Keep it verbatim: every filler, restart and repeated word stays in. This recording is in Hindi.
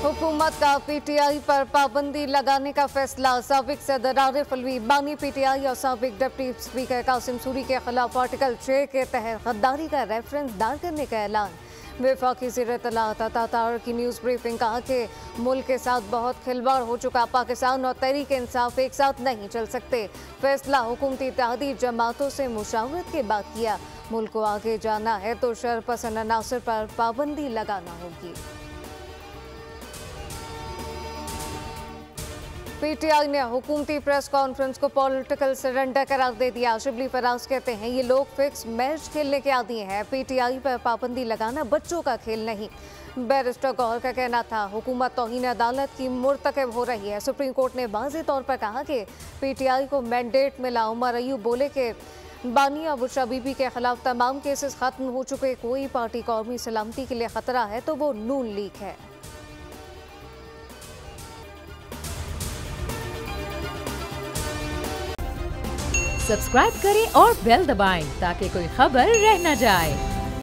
हुकूमत का पीटीआई पर पाबंदी लगाने का फैसला। साबिक सदर आरिफ अलवी बानी पीटीआई और साबिक डिप्टी स्पीकर कासिम सूरी के खिलाफ आर्टिकल छह के तहत गद्दारी का रेफरेंस दायर करने का ऐलान। वफाकी ज़ेर इत्तलात तातार की न्यूज़ ब्रीफिंग कहा कि मुल्क के साथ बहुत खिलवाड़ हो चुका, पाकिस्तान और तहरीक इंसाफ एक साथ नहीं चल सकते। फैसला हुकूमती इत्तेहादी जमातों से मुशावरत के बाद किया। मुल्क को आगे जाना है तो शरपसंद अनासर पर पाबंदी लगाना होगी। पीटीआई ने हुकूमती प्रेस कॉन्फ्रेंस को पॉलिटिकल सरेंडर करार दे दिया। शिबली फराज कहते हैं ये लोग फिक्स मैच खेलने के आदी हैं, पीटीआई पर पाबंदी लगाना बच्चों का खेल नहीं। बैरिस्टर गौहर का कहना था हुकूमत तौहीन अदालत की मुर्तकब हो रही है। सुप्रीम कोर्ट ने वाज़ेह तौर पर कहा कि पीटीआई को मैंडेट मिला। उमर अयूब बोले कि बानी और बुशरा बीबी के खिलाफ तमाम केसेस खत्म हो चुके, कोई पार्टी कौमी सलामती के लिए खतरा है तो वो नून लीग है। सब्सक्राइब करें और बेल दबाएं ताकि कोई खबर रह न जाए।